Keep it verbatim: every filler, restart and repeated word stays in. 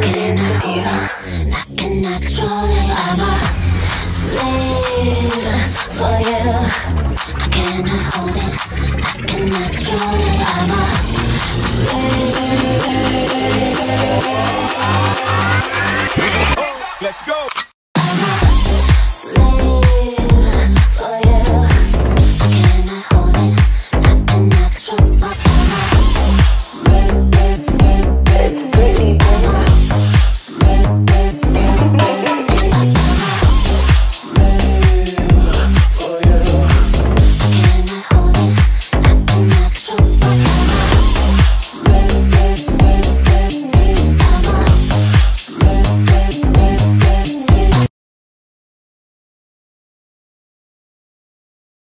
getting a fever, and I cannot control it. I'm a slave for you. I cannot hold it, I cannot control it. I'm a slave. Let's go.